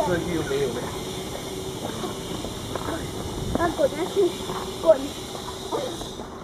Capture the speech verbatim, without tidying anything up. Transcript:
这句又没有呗。 那滚下去，滚！